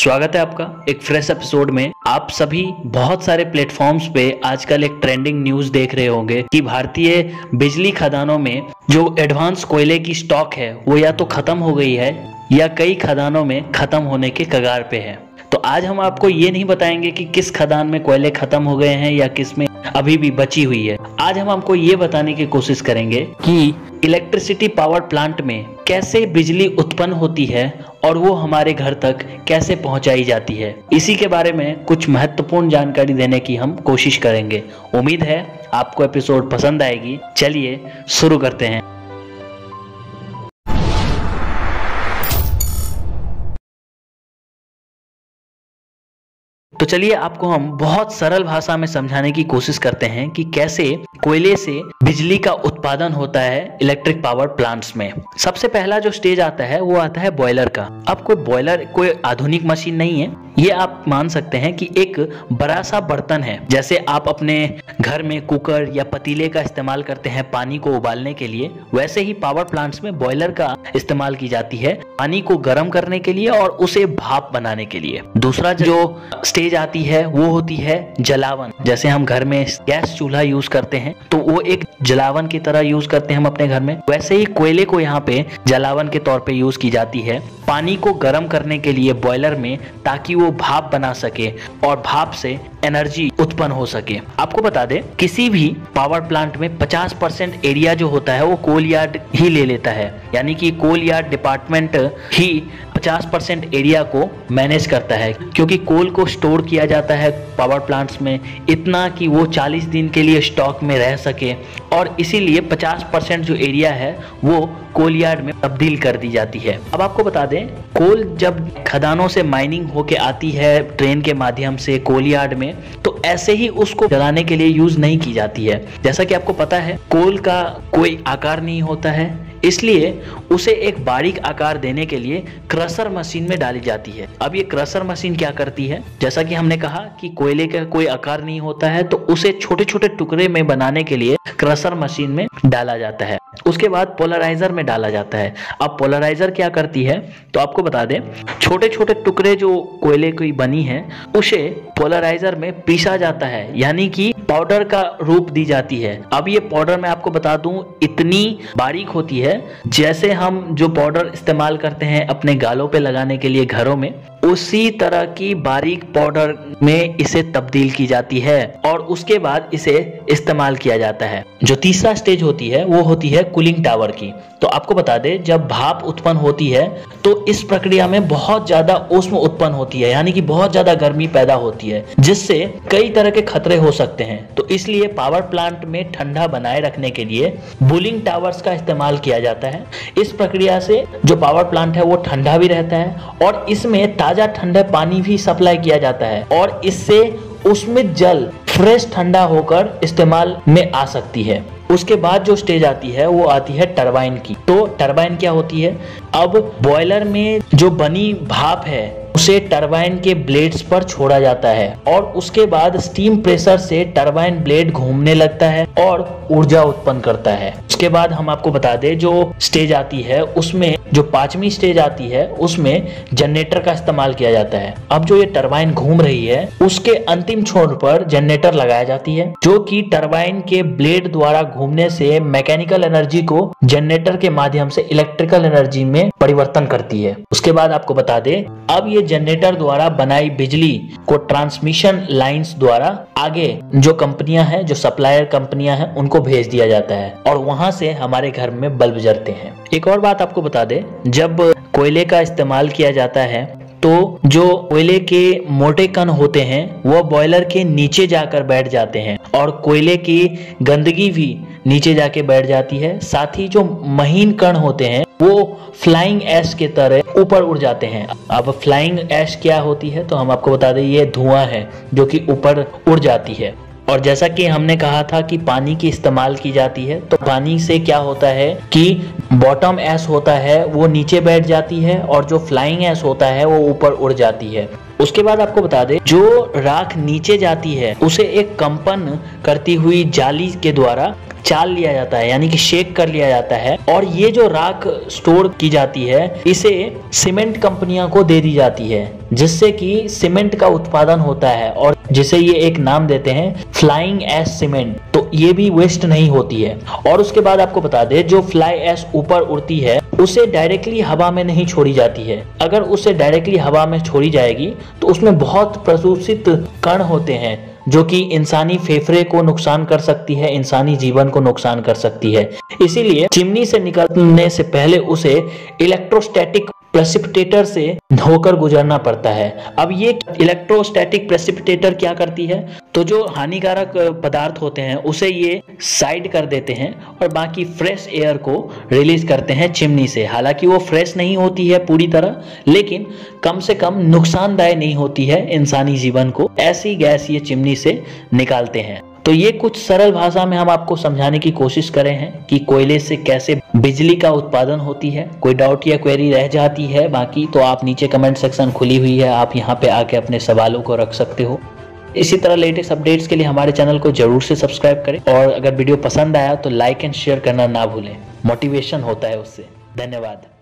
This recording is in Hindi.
स्वागत है आपका एक फ्रेश एपिसोड में। आप सभी बहुत सारे प्लेटफॉर्म्स पे आजकल एक ट्रेंडिंग न्यूज़ देख रहे होंगे कि भारतीय बिजली खदानों में जो एडवांस कोयले की स्टॉक है वो या तो खत्म हो गई है या कई खदानों में खत्म होने के कगार पे है। तो आज हम आपको ये नहीं बताएंगे कि किस खदान में कोयले खत्म हो गए हैं या किस में अभी भी बची हुई है। आज हम आपको ये बताने की कोशिश करेंगे कि इलेक्ट्रिसिटी पावर प्लांट में कैसे बिजली उत्पन्न होती है और वो हमारे घर तक कैसे पहुंचाई जाती है। इसी के बारे में कुछ महत्वपूर्ण जानकारी देने की हम कोशिश करेंगे। उम्मीद है आपको एपिसोड पसंद आएगी। चलिए शुरू करते हैं। तो चलिए आपको हम बहुत सरल भाषा में समझाने की कोशिश करते हैं कि कैसे कोयले से बिजली का उत्पादन होता है इलेक्ट्रिक पावर प्लांट्स में। सबसे पहला जो स्टेज आता है वो आता है बॉयलर का। अब कोई बॉयलर कोई आधुनिक मशीन नहीं है, ये आप मान सकते हैं कि एक बड़ा सा बर्तन है। जैसे आप अपने घर में कुकर या पतीले का इस्तेमाल करते हैं पानी को उबालने के लिए, वैसे ही पावर प्लांट्स में बॉयलर का इस्तेमाल की जाती है पानी को गर्म करने के लिए और उसे भाप बनाने के लिए। दूसरा जो स्टेज आती है वो होती है जलावन। जैसे हम घर में गैस चूल्हा यूज करते हैं तो वो एक जलावन की तरह यूज करते हैं हम अपने घर में, वैसे ही कोयले को यहाँ पे जलावन के तौर पे यूज की जाती है पानी को गर्म करने के लिए बॉयलर में, ताकि वो भाप बना सके और भाप से एनर्जी उत्पन्न हो सके। आपको बता दें किसी भी पावर प्लांट में 50% एरिया जो होता है वो कोल यार्ड ही ले लेता है, यानी कि कोल यार्ड डिपार्टमेंट ही 50% एरिया को मैनेज करता है, क्योंकि कोल को स्टोर किया जाता है पावर प्लांट्स में इतना कि वो 40 दिन के लिए स्टॉक में रह सके, और इसीलिए 50% जो एरिया है वो कोल यार्ड में तब्दील कर दी जाती है। अब आपको बता दें कोल जब खदानों से माइनिंग होके आती है ट्रेन के माध्यम से कोल यार्ड में, तो ऐसे ही उसको जलाने के लिए यूज नहीं की जाती है। जैसा कि आपको पता है कोल का कोई आकार नहीं होता है, इसलिए उसे एक बारीक आकार देने के लिए क्रशर मशीन में डाली जाती है। अब ये क्रशर मशीन क्या करती है, जैसा कि हमने कहा कि कोयले का कोई आकार नहीं होता है तो उसे छोटे छोटे टुकड़े में बनाने के लिए क्रशर मशीन में डाला जाता है। उसके बाद पोलराइजर में डाला जाता है। अब पोलराइजर क्या करती है तो आपको बता दें छोटे छोटे टुकड़े जो कोयले की बनी है उसे पोलराइजर में पीसा जाता है, यानी कि पाउडर का रूप दी जाती है। अब ये पाउडर मैं आपको बता दूं इतनी बारीक होती है जैसे हम जो पाउडर इस्तेमाल करते हैं अपने गालों पे लगाने के लिए घरों में, उसी तरह की बारीक पाउडर में इसे तब्दील की जाती है और उसके बाद इसे इस्तेमाल किया जाता है। जो तीसरा स्टेज होती है वो होती है कूलिंग टावर की। तो आपको बता दें जब भाप उत्पन्न होती है तो इस प्रक्रिया में बहुत ज्यादा ऊष्मा उत्पन्न होती है, यानी कि बहुत ज्यादा गर्मी पैदा होती है जिससे कई तरह के खतरे हो सकते हैं। तो इसलिए पावर प्लांट में ठंडा बनाए रखने के लिए कूलिंग टावर्स का इस्तेमाल किया जाता है। इस प्रक्रिया से जो पावर प्लांट है वो ठंडा भी रहता है और इसमें ताजा ठंडा पानी भी सप्लाई किया जाता है और इससे उसमें जल फ्रेश ठंडा होकर इस्तेमाल में आ सकती है। उसके बाद जो स्टेज आती है वो आती है टरबाइन की। तो टरबाइन क्या होती है, अब बॉयलर में जो बनी भाप है उसे टरबाइन के ब्लेड्स पर छोड़ा जाता है और उसके बाद स्टीम प्रेशर से टरबाइन ब्लेड घूमने लगता है और ऊर्जा उत्पन्न करता है। उसके बाद हम आपको बता दें जो स्टेज आती है उसमें जो पांचवी स्टेज आती है उसमें जनरेटर का इस्तेमाल किया जाता है। अब जो ये टरबाइन घूम रही है उसके अंतिम छोर पर जनरेटर लगाया जाती है जो कि टरबाइन के ब्लेड द्वारा घूमने से मैकेनिकल एनर्जी को जनरेटर के माध्यम से इलेक्ट्रिकल एनर्जी में परिवर्तन करती है। उसके बाद आपको बता दें अब ये जनरेटर द्वारा बनाई बिजली को ट्रांसमिशन लाइंस द्वारा आगे जो कंपनियां हैं, जो सप्लायर कंपनियां हैं, उनको भेज दिया जाता है और वहां से हमारे घर में बल्ब जलते हैं। एक और बात आपको बता दें जब कोयले का इस्तेमाल किया जाता है तो जो कोयले के मोटे कण होते हैं वो बॉयलर के नीचे जाकर बैठ जाते हैं और कोयले की गंदगी भी नीचे जाके बैठ जाती है। साथ ही जो महीन कण होते हैं वो फ्लाइंग ऐश के तरह ऊपर उड़ जाते हैं। अब फ्लाइंग ऐश क्या होती है तो हम आपको बता दें ये धुआं है जो कि ऊपर उड़ जाती है। और जैसा कि हमने कहा था कि पानी की इस्तेमाल की जाती है, तो पानी से क्या होता है कि बॉटम ऐश होता है वो नीचे बैठ जाती है और जो फ्लाइंग ऐश होता है वो ऊपर उड़ जाती है। उसके बाद आपको बता दें, जो राख नीचे जाती है उसे एक कंपन करती हुई जाली के द्वारा चाल लिया जाता है, यानी कि शेक कर लिया जाता है, और ये जो राख स्टोर की जाती है इसे सीमेंट कंपनियों को दे दी जाती है, जिससे कि सीमेंट का उत्पादन होता है और जिसे ये एक नाम देते हैं फ्लाइंग ऐश सीमेंट। तो ये भी वेस्ट नहीं होती है। और उसके बाद आपको बता दें, जो फ्लाई ऐश ऊपर उड़ती है उसे डायरेक्टली हवा में नहीं छोड़ी जाती है। अगर उसे डायरेक्टली हवा में छोड़ी जाएगी तो उसमें बहुत प्रदूषित कण होते हैं जो कि इंसानी फेफड़े को नुकसान कर सकती है, इंसानी जीवन को नुकसान कर सकती है। इसीलिए चिमनी से निकलने से पहले उसे इलेक्ट्रोस्टैटिक प्रेसिपिटेटर से होकर गुजरना पड़ता है। अब ये इलेक्ट्रोस्टैटिक प्रेसिपिटेटर क्या करती है, तो जो हानिकारक पदार्थ होते हैं उसे ये साइड कर देते हैं और बाकी फ्रेश एयर को रिलीज करते हैं चिमनी से। हालांकि वो फ्रेश नहीं होती है पूरी तरह, लेकिन कम से कम नुकसानदायक नहीं होती है इंसानी जीवन को। ऐसी गैस ये चिमनी से निकालते हैं। तो ये कुछ सरल भाषा में हम आपको समझाने की कोशिश करें हैं कि कोयले से कैसे बिजली का उत्पादन होती है। कोई डाउट या क्वेरी रह जाती है बाकी, तो आप नीचे कमेंट सेक्शन खुली हुई है, आप यहाँ पे आके अपने सवालों को रख सकते हो। इसी तरह लेटेस्ट अपडेट्स के लिए हमारे चैनल को जरूर से सब्सक्राइब करें, और अगर वीडियो पसंद आया तो लाइक एंड शेयर करना ना भूलें, मोटिवेशन होता है उससे। धन्यवाद।